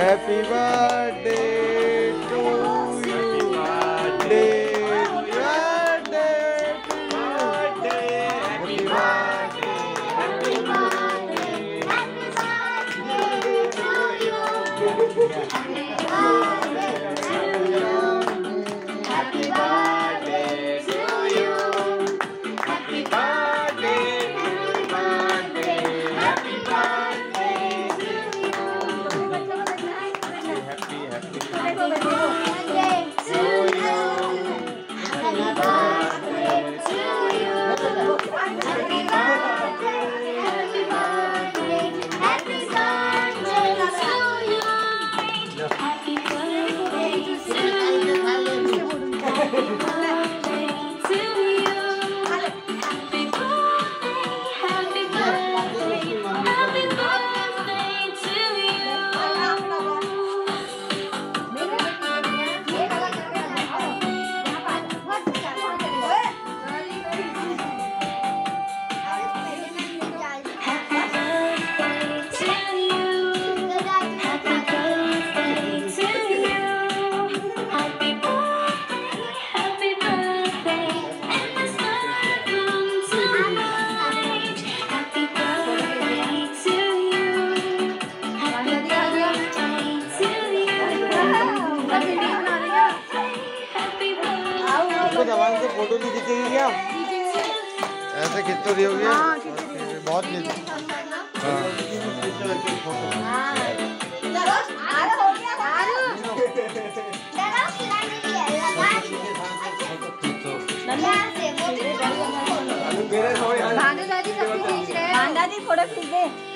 Happy birthday to you. Birthday, birthday to you. Happy birthday, happy birthday, happy birthday to you. Happy birthday to you. Happy birthday, happy birthday, happy birthday to you. Happy birthday to you. Happy birthday to you. Happy birthday, happy birthday, happy birthday to you. Happy birthday to you. Happy birthday to you. Happy birthday, happy birthday, happy birthday to you. जवान से photo नहीं खींचेगी क्या? ऐसे खींच तो रही होगी। बहुत खींच। दादी फोटो खींच दे।